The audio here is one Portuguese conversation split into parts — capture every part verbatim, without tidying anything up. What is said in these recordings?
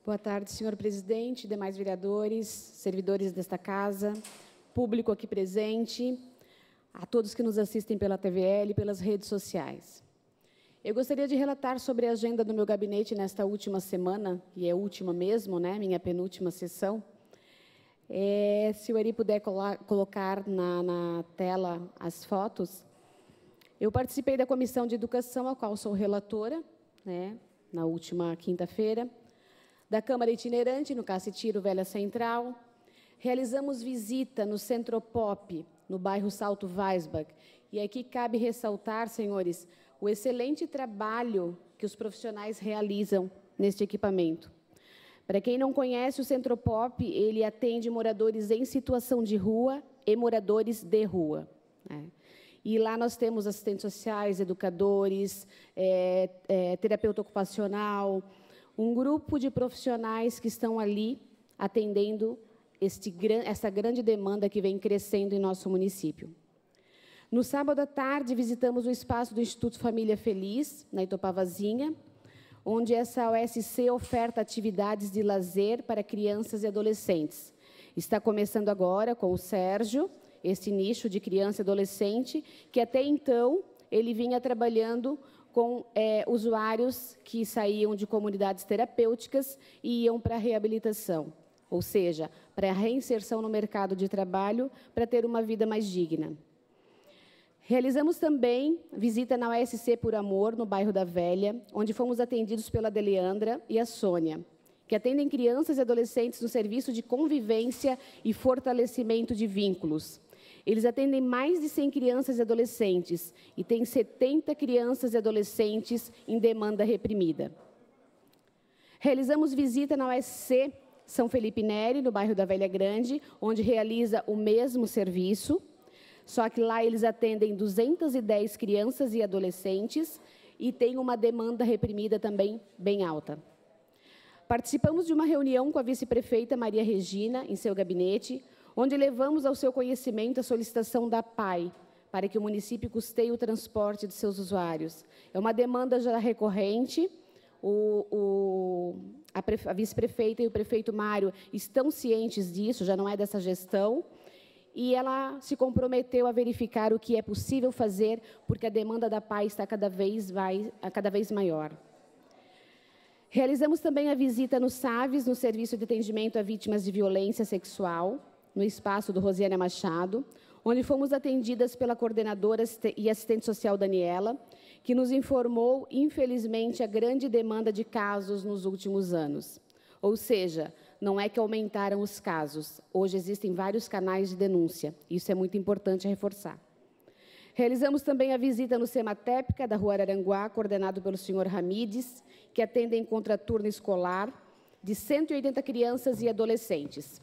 Boa tarde, senhor presidente, demais vereadores, servidores desta casa, público aqui presente, a todos que nos assistem pela T V L e pelas redes sociais. Eu gostaria de relatar sobre a agenda do meu gabinete nesta última semana, e é última mesmo, né, minha penúltima sessão. É, se o Eri puder colocar na, na tela as fotos. Eu participei da Comissão de Educação, a qual sou relatora, né, na última quinta-feira, da Câmara Itinerante, no Cacetiro Velha Central. Realizamos visita no Centropop, no bairro Salto Weisbach. E aqui cabe ressaltar, senhores, o excelente trabalho que os profissionais realizam neste equipamento. Para quem não conhece, o Centropop, ele atende moradores em situação de rua e moradores de rua, né? E lá nós temos assistentes sociais, educadores, é, é, terapeuta ocupacional, um grupo de profissionais que estão ali atendendo este, essa grande demanda que vem crescendo em nosso município. No sábado à tarde, visitamos o espaço do Instituto Família Feliz, na Itopavazinha, onde essa O S C oferta atividades de lazer para crianças e adolescentes. Está começando agora com o Sérgio, esse nicho de criança e adolescente, que até então ele vinha trabalhando com é, usuários que saíam de comunidades terapêuticas e iam para a reabilitação, ou seja, para a reinserção no mercado de trabalho, para ter uma vida mais digna. Realizamos também visita na O S C Por Amor, no bairro da Velha, onde fomos atendidos pela Deleandra e a Sônia, que atendem crianças e adolescentes no serviço de convivência e fortalecimento de vínculos. Eles atendem mais de cem crianças e adolescentes e têm setenta crianças e adolescentes em demanda reprimida. Realizamos visita na O S C São Felipe Neri, no bairro da Velha Grande, onde realiza o mesmo serviço, só que lá eles atendem duzentas e dez crianças e adolescentes e têm uma demanda reprimida também bem alta. Participamos de uma reunião com a vice-prefeita Maria Regina, em seu gabinete, onde levamos ao seu conhecimento a solicitação da P A I, para que o município custeie o transporte de seus usuários. É uma demanda já recorrente, o, o, a, a vice-prefeita e o prefeito Mário estão cientes disso, já não é dessa gestão, e ela se comprometeu a verificar o que é possível fazer, porque a demanda da P A I está cada vez, vai, cada vez maior. Realizamos também a visita no SAVES, no Serviço de Atendimento a Vítimas de Violência Sexual, no espaço do Rosiana Machado, onde fomos atendidas pela coordenadora e assistente social Daniela, que nos informou, infelizmente, a grande demanda de casos nos últimos anos. Ou seja, não é que aumentaram os casos, hoje existem vários canais de denúncia, isso é muito importante reforçar. Realizamos também a visita no Sematépica, da Rua Araranguá, coordenado pelo senhor Ramides, que atende em contraturno escolar de cento e oitenta crianças e adolescentes.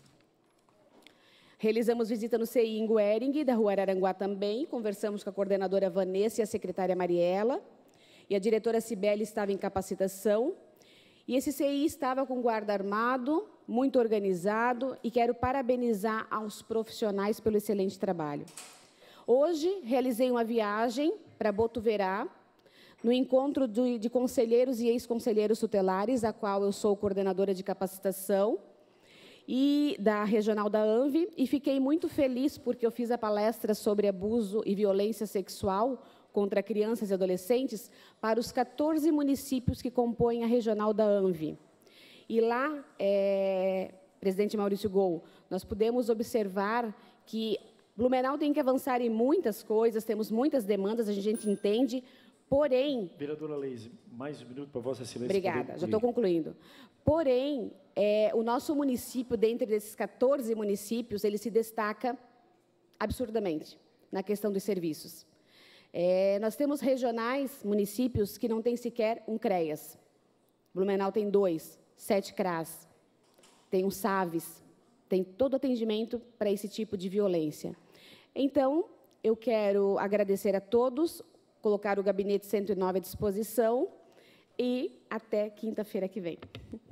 Realizamos visita no C I Inguering, da Rua Araranguá também, conversamos com a coordenadora Vanessa e a secretária Mariela, e a diretora Cibele estava em capacitação, e esse C I estava com guarda armado, muito organizado, e quero parabenizar aos profissionais pelo excelente trabalho. Hoje, realizei uma viagem para Botuverá, no encontro de, de conselheiros e ex-conselheiros tutelares, a qual eu sou coordenadora de capacitação, e da regional da ANVI, e fiquei muito feliz porque eu fiz a palestra sobre abuso e violência sexual contra crianças e adolescentes para os quatorze municípios que compõem a regional da ANVI. E lá, é, presidente Maurício Gol, nós pudemos observar que Blumenau tem que avançar em muitas coisas, temos muitas demandas, a gente entende, porém... Vereadora Leise, mais um minuto para Vossa Excelência. Obrigada, já estou concluindo. Porém, é, o nosso município, dentre esses quatorze municípios, ele se destaca absurdamente na questão dos serviços. É, nós temos regionais, municípios, que não têm sequer um CREAS. Blumenau tem dois, sete CRAS, tem um SAVES, tem todo atendimento para esse tipo de violência. Então, eu quero agradecer a todos, colocar o gabinete cento e nove à disposição e até quinta-feira que vem.